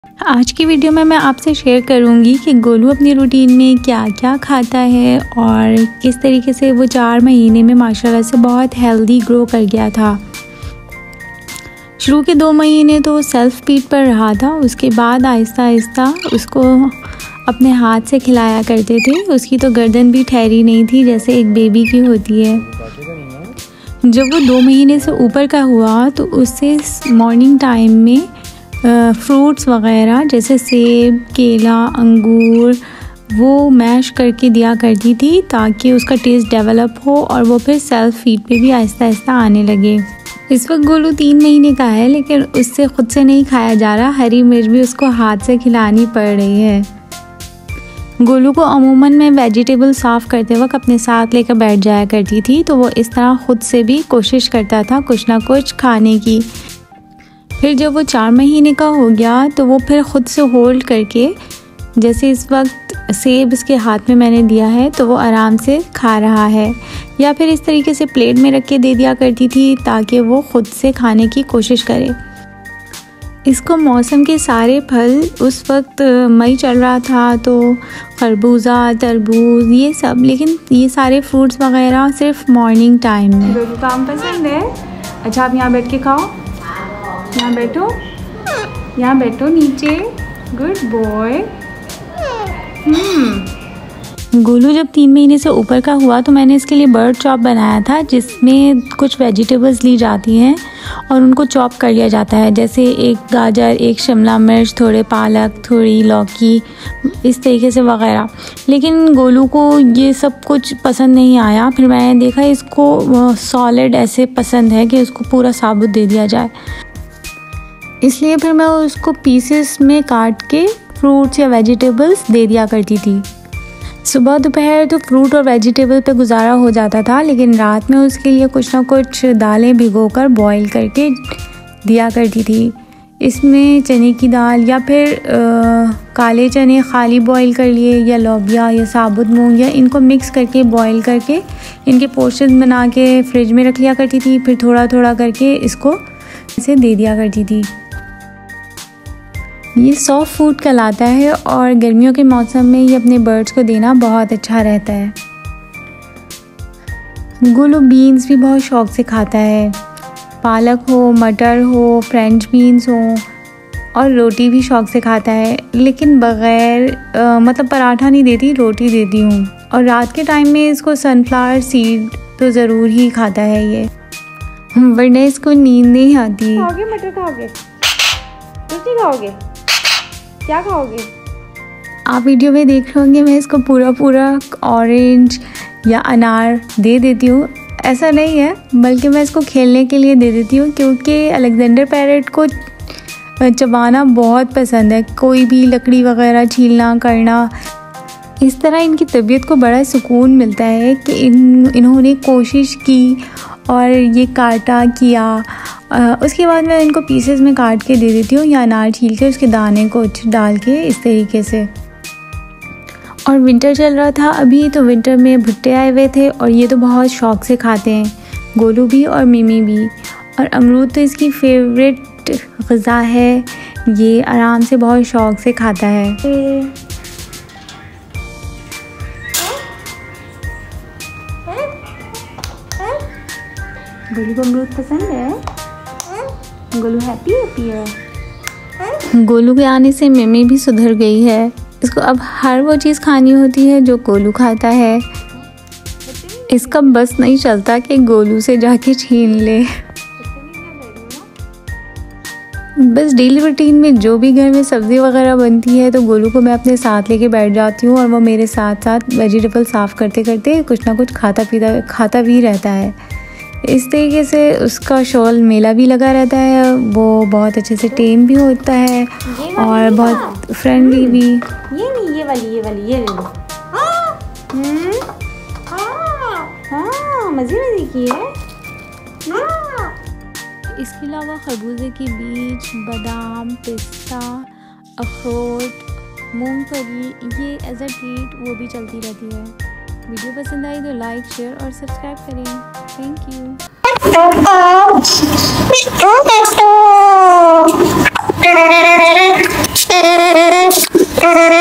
आज की वीडियो में मैं आपसे शेयर करूंगी कि गोलू अपनी रूटीन में क्या क्या खाता है और किस तरीके से वो 4 महीने में माशाल्लाह से बहुत हेल्दी ग्रो कर गया था। शुरू के 2 महीने तो सेल्फ फीड पर रहा था, उसके बाद आहिस्ता आहिस्ता उसको अपने हाथ से खिलाया करते थे। उसकी तो गर्दन भी ठहरी नहीं थी जैसे एक बेबी की होती है। जब वो 2 महीने से ऊपर का हुआ तो उससे मॉर्निंग टाइम में फ्रूट्स वग़ैरह जैसे सेब, केला, अंगूर वो मैश करके दिया करती थी ताकि उसका टेस्ट डेवलप हो और वो फिर सेल्फ फीड पे भी आहिस्ता आहिस्ता आने लगे। इस वक्त गोलू 3 महीने का है लेकिन उससे ख़ुद से नहीं खाया जा रहा, हरी मिर्च भी उसको हाथ से खिलानी पड़ रही है। गोलू को अमूमन मैं वेजिटेबल साफ़ करते वक्त अपने साथ लेकर बैठ जाया करती थी, तो वो इस तरह ख़ुद से भी कोशिश करता था कुछ ना कुछ खाने की। फिर जब वो 4 महीने का हो गया तो वो फिर ख़ुद से होल्ड करके, जैसे इस वक्त सेब इसके हाथ में मैंने दिया है तो वो आराम से खा रहा है, या फिर इस तरीके से प्लेट में रख के दे दिया करती थी ताकि वो ख़ुद से खाने की कोशिश करे। इसको मौसम के सारे फल, उस वक्त मई चल रहा था तो खरबूजा, तरबूज ये सब, लेकिन ये सारे फ्रूट्स वगैरह सिर्फ मॉर्निंग टाइम में। गोलू को आम पसंद है? अच्छा आप यहाँ बैठ के खाओ, यहाँ बैठो, यहाँ बैठो नीचे, गुड बॉय। गोलू जब 3 महीने से ऊपर का हुआ तो मैंने इसके लिए बर्ड चॉप बनाया था जिसमें कुछ वेजिटेबल्स ली जाती हैं और उनको चॉप कर लिया जाता है, जैसे एक गाजर, एक शिमला मिर्च, थोड़े पालक, थोड़ी लौकी, इस तरीके से वगैरह। लेकिन गोलू को ये सब कुछ पसंद नहीं आया। फिर मैंने देखा इसको सॉलिड ऐसे पसंद है कि उसको पूरा साबुत दे दिया जाए, इसलिए फिर मैं उसको पीसेस में काट के फ्रूट्स या वेजिटेबल्स दे दिया करती थी। सुबह दोपहर तो फ्रूट और वेजिटेबल पे गुजारा हो जाता था, लेकिन रात में उसके लिए कुछ ना कुछ दालें भिगोकर बॉईल करके दिया करती थी। इसमें चने की दाल या फिर काले चने खाली बॉईल कर लिए, या लौबिया या साबुत मूंग, या इनको मिक्स करके बॉईल करके इनके पोर्शन बना के फ्रिज में रख लिया करती थी। फिर थोड़ा थोड़ा करके इसको इसे दे दिया करती थी। ये सॉफ्ट फूड कहलाता है और गर्मियों के मौसम में ये अपने बर्ड्स को देना बहुत अच्छा रहता है। गोलू बीन्स भी बहुत शौक़ से खाता है, पालक हो, मटर हो, फ्रेंच बीन्स हो, और रोटी भी शौक़ से खाता है, लेकिन बग़ैर मतलब पराठा नहीं देती, रोटी देती हूँ। और रात के टाइम में इसको सनफ्लावर सीड तो ज़रूर ही खाता है ये, वरना इसको नींद नहीं आती। खाओगे मटर? खाओगे? कुछ नहीं खाओगे? क्या खाओगे? आप वीडियो में देख रहे होंगे मैं इसको पूरा ऑरेंज या अनार दे देती हूँ। ऐसा नहीं है, बल्कि मैं इसको खेलने के लिए दे देती हूँ, क्योंकि अलेक्जेंडर पैरेट को चबाना बहुत पसंद है, कोई भी लकड़ी वगैरह छीलना करना। इस तरह इनकी तबीयत को बड़ा सुकून मिलता है कि इन्होंने कोशिश की और ये काटा किया। उसके बाद मैं इनको पीसेस में काट के दे देती हूँ, या अनार छील के उसके दाने को डाल के इस तरीके से। और विंटर चल रहा था अभी, तो विंटर में भुट्टे आए हुए थे और ये तो बहुत शौक़ से खाते हैं, गोलू भी और मिमी भी। और अमरूद तो इसकी फेवरेट ग़िज़ा है, ये आराम से बहुत शौक़ से खाता है। गोलू को अमरूद पसंद है? गोलू हैप्पी है। गोलू के आने से मिमी भी सुधर गई है, इसको अब हर वो चीज़ खानी होती है जो गोलू खाता है। इसका बस नहीं चलता कि गोलू से जाके छीन ले। बस डेली रूटीन में जो भी घर में सब्ज़ी वगैरह बनती है तो गोलू को मैं अपने साथ लेके बैठ जाती हूँ और वो मेरे साथ साथ वेजिटेबल साफ़ करते करते कुछ ना कुछ खाता भी रहता है। इस तरीके से उसका शौल मेला भी लगा रहता है, वो बहुत अच्छे से टेम भी होता है और बहुत फ्रेंडली भी। ये नहीं, ये वाली ये ले लो। हाँ, मज़े की है। इसके अलावा खरबूजे के बीज, बादाम, पिस्ता, अखरोट, मूंगफली, ये एज अ ट्रीट वो भी चलती रहती है। वीडियो पसंद आई तो लाइक, शेयर और सब्सक्राइब करें। Thank you. है।